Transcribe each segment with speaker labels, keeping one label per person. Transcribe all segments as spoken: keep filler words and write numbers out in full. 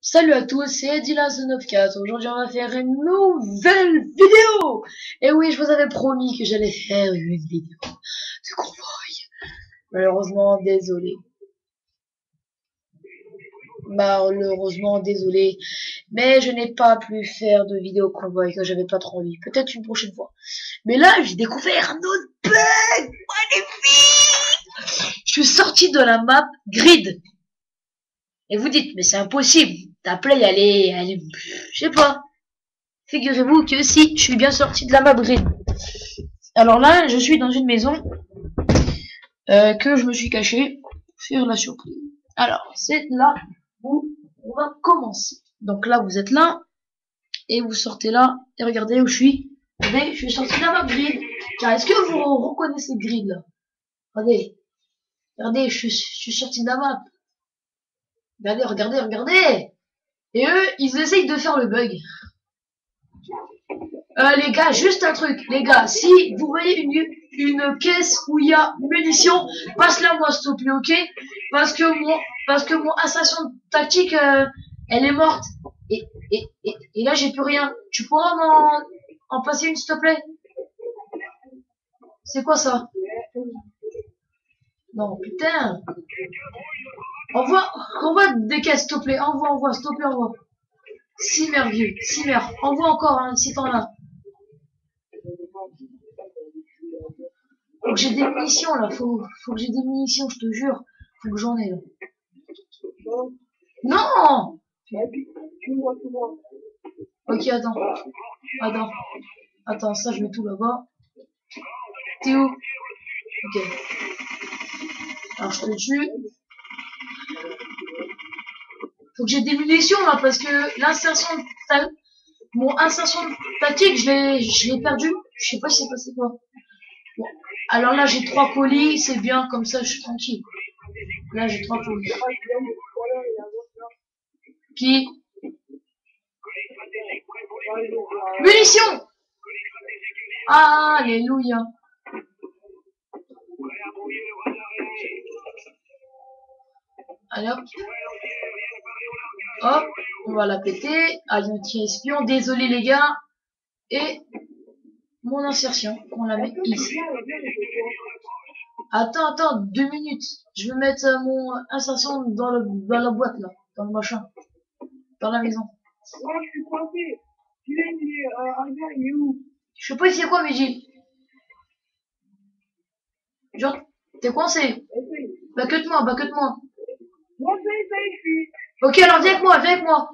Speaker 1: Salut à tous, c'est Dylan quatre. Aujourd'hui, on va faire une nouvelle vidéo. Et oui, je vous avais promis que j'allais faire une vidéo de convoi. Malheureusement, désolé. Malheureusement, désolé. Mais je n'ai pas pu faire de vidéo convoi que j'avais pas trop envie. Peut-être une prochaine fois. Mais là, j'ai découvert un autre bug magnifique. Je suis sorti de la map Grid. Et vous dites, mais c'est impossible. Ta play, elle est, elle est, je sais pas. Figurez-vous que si, je suis bien sorti de la map Grid. Alors là, je suis dans une maison euh, que je me suis caché pour faire la surprise. Alors, c'est là où on va commencer. Donc là, vous êtes là et vous sortez là et regardez où je suis. Regardez, je suis sorti de la map Grid. Car est-ce que vous reconnaissez Grid là? Regardez, regardez, je suis, je suis sorti de la map. Regardez, regardez, regardez. Et eux, ils essayent de faire le bug. Euh, les gars, juste un truc, les gars, si vous voyez une, une caisse où il y a munitions, passe-la moi s'il te plaît, ok? Parce que mon, parce que mon assassin tactique, euh, elle est morte. Et, et, et, et là, j'ai plus rien. Tu pourras m'en en passer une s'il te plaît? C'est quoi ça? Non, putain. Envoie, envoie des caisses s'il te plaît, envoie, envoie, s'il te plaît, envoie. Cimer, vieux, Cimer, envoie encore, hein, si t'en as. Faut que j'ai des munitions là, faut, faut que j'ai des munitions, je te jure. Faut que j'en ai là. Non! Ok, attends. Attends. Attends, ça je mets tout là-bas. T'es où? Ok. Alors je te tue. Faut que j'ai des munitions là parce que l'insertion ta... mon insertion tactique, je l'ai je l'ai perdu. Je sais pas si c'est passé quoi. Bon. Alors là j'ai trois colis, c'est bien, comme ça je suis tranquille. Là j'ai trois colis. Qui? Munitions! Alléluia. Alors, hop, on va la péter. Anti-espion, désolé les gars. Et mon insertion, on la met ici. Attends, attends, deux minutes. Je vais mettre mon insertion dans, le, dans la boîte là, dans le machin, dans la maison.
Speaker 2: Ouais, je suis coincé. Tu viens, il est, euh, un gars, il est où?
Speaker 1: Je sais pas c'est quoi, mais j'ai... Genre, t'es coincé. Back-moi, back-moi.
Speaker 2: Moi, ça y est, ça y est, je suis.
Speaker 1: Ok, alors viens avec moi, viens avec moi.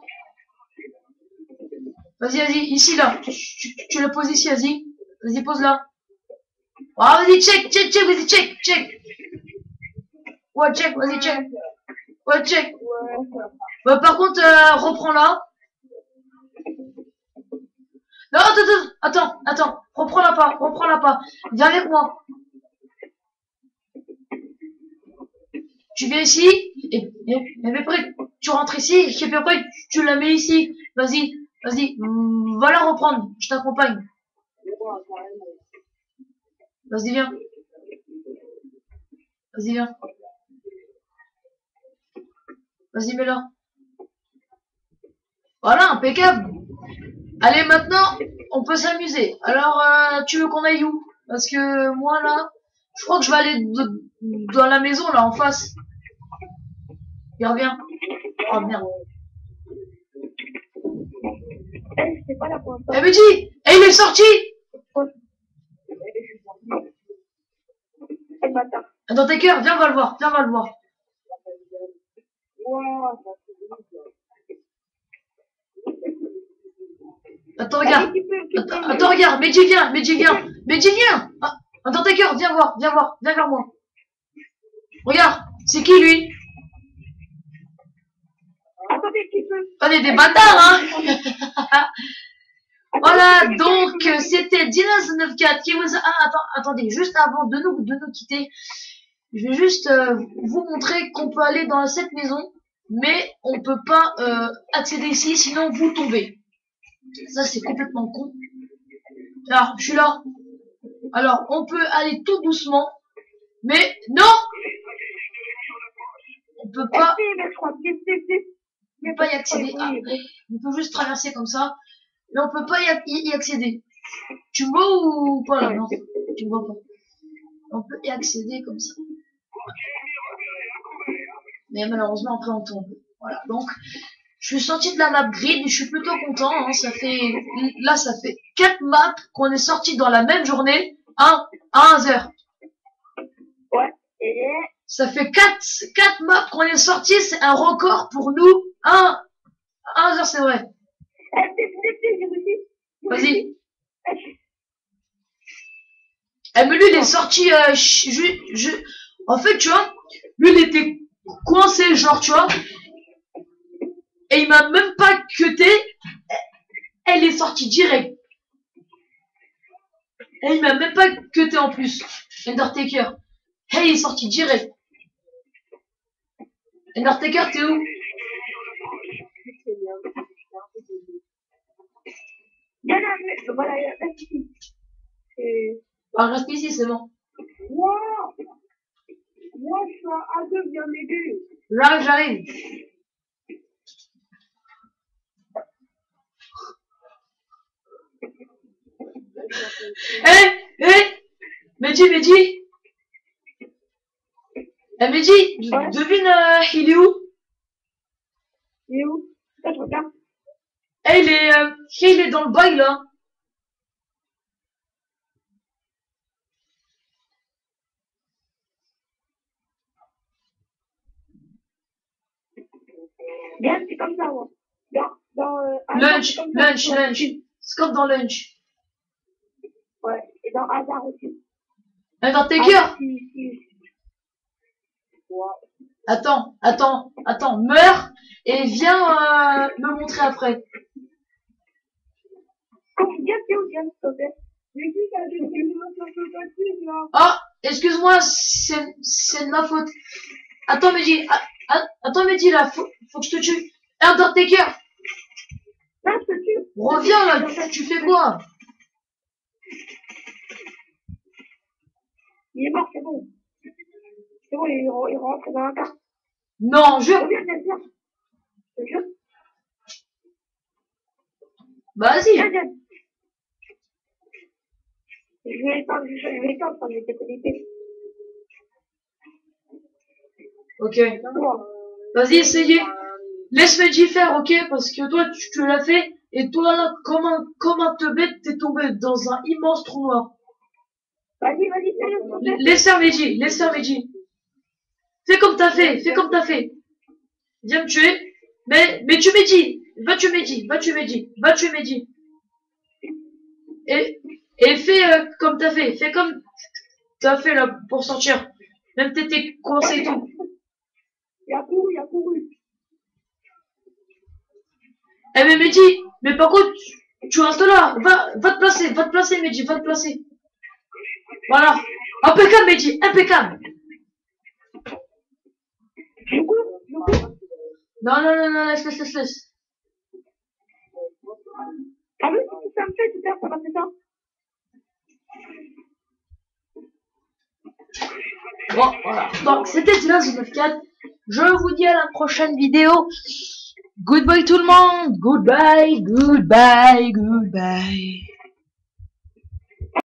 Speaker 1: Vas-y, vas-y, ici là. Tu, tu, tu le poses ici, vas-y. Vas-y, pose là. Ah, vas-y, check, check, check, vas-y, check, check. Ouais, check, vas-y, check. Ouais, check. Bah, par contre, euh, reprends là. Non, attends, attends, attends, attends. Reprends-la pas, reprends-la pas. Viens avec moi. Tu viens ici, et, et, et après, tu rentres ici, et puis après, tu la mets ici. Vas-y, vas-y, va la reprendre, je t'accompagne. Vas-y, viens. Vas-y, viens. Vas-y, mets-la. Voilà, impeccable. Allez, maintenant, on peut s'amuser. Alors, euh, tu veux qu'on aille où? Parce que moi, là, je crois que je vais aller de, dans la maison, là, en face. Il revient. Oh, merde. Eh, mais dis, eh, il est sorti. Dans tes cœurs, viens, on va le voir, viens, on va le voir. Attends, regarde. Attends, attends, regarde. Medji, viens. Medji, viens. Medji, viens. Ah, dans tes cœurs, viens voir. Viens voir. Viens vers moi. Regarde. C'est qui, lui? Attendez, des bâtards, hein. Voilà, donc, c'était Dylan quatre qui vous a... Ah, attends, attendez, juste avant de nous, de nous quitter, je vais juste euh, vous montrer qu'on peut aller dans cette maison, mais on peut pas euh, accéder ici, sinon vous tombez. Ça, c'est complètement con. Alors, je suis là. Alors, on peut aller tout doucement, mais non, on peut pas. pas y accéder. Ah, on peut juste traverser comme ça, mais on peut pas y, y, y accéder. Tu me vois ou pas là? Non, tu me vois pas. On peut y accéder comme ça. Mais malheureusement après on tombe. Voilà, donc je suis sorti de la map grid, je suis plutôt content. Hein, ça fait là ça fait quatre maps qu'on est sorti dans la même journée. un à un heure.
Speaker 2: Ouais. Et...
Speaker 1: Ça fait quatre maps qu'on est sorti, c'est un record pour nous. un à un heure, c'est vrai. Vas-y. Eh, mais lui, il est sorti. Euh, je, je... En fait, tu vois, lui, il était coincé, genre, tu vois. Et il m'a même pas cuté. Elle est sortie direct. Et il m'a même pas cuté en plus. Undertaker. Hey, il est sorti direct. Undertaker, t'es où? Ah, reste ici, c'est bon.
Speaker 2: Moi, moi, je suis à A deux, viens m'aider.
Speaker 1: J'arrive, j'arrive. Eh, eh, Mehdi, Mehdi. Eh, Mehdi,
Speaker 2: Ouais.
Speaker 1: devine, euh, il est où?
Speaker 2: Il est où? Ça, je regarde.
Speaker 1: Eh, il est, euh, il est dans le bail, là.
Speaker 2: Bien, c'est comme ça, moi. Dans, dans, euh,
Speaker 1: Lunch,
Speaker 2: comme ça,
Speaker 1: lunch, lunch. C'est comme dans lunch.
Speaker 2: Ouais, et dans hasard aussi.
Speaker 1: Undertaker.
Speaker 2: Ah, si, si. Ouais.
Speaker 1: Attends, attends, attends, meurs et viens euh, me montrer après.
Speaker 2: Quand tu viens, c'est où, viens, s'il te plaît. Mais qui t'a dit que tu me facile, là?
Speaker 1: Ah, excuse-moi, c'est c'est de ma faute. Attends, Mehdi, ah, ah, attends, Mehdi, là, faut, faut que je te tue. Undertaker,
Speaker 2: Là, je te tue.
Speaker 1: reviens là, tu, tu fais quoi?
Speaker 2: Il est mort, c'est bon. C'est bon, il, il rentre dans la carte.
Speaker 1: Non, jure.
Speaker 2: Reviens, viens, viens. Je te jure.
Speaker 1: Bah, vas-y.
Speaker 2: Viens, viens. Je vais éteindre, je vais éteindre quand je vais te connecter.
Speaker 1: Ok.
Speaker 2: Moi.
Speaker 1: Vas-y, essayez. Laisse Mehdi faire, ok? Parce que toi, tu te l'as fait. Et toi, là, comme un, comme un teubé, t'es tombé dans un immense trou noir.
Speaker 2: Vas-y, vas-y, fais-le.
Speaker 1: Laisse faire Mehdi, laisse faire Mehdi. Fais comme t'as fait, fais comme t'as fait. Viens me tuer. Mais, mais tu Mehdi. Va tuer Mehdi, va tuer Mehdi, va tuer Mehdi. Et, et fais euh, comme t'as fait. Fais comme t'as fait là pour sortir. Même t'étais coincé et tout.
Speaker 2: Il a couru, il a couru.
Speaker 1: Eh mais Mehdi, mais par contre, tu, tu restes là. Va, va te placer, va te placer Mehdi, va te placer. Voilà. Impeccable Mehdi, impeccable.
Speaker 2: Je cours, je cours.
Speaker 1: Non, non, non, non, laisse, laisse, laisse, laisse.
Speaker 2: Ah oui, si ça me fait, tout à l'heure, ça va faire ça.
Speaker 1: Bon, voilà. Donc, c'était Dylan zéro neuf quatre. Je vous dis à la prochaine vidéo. Goodbye tout le monde. Goodbye, goodbye, goodbye.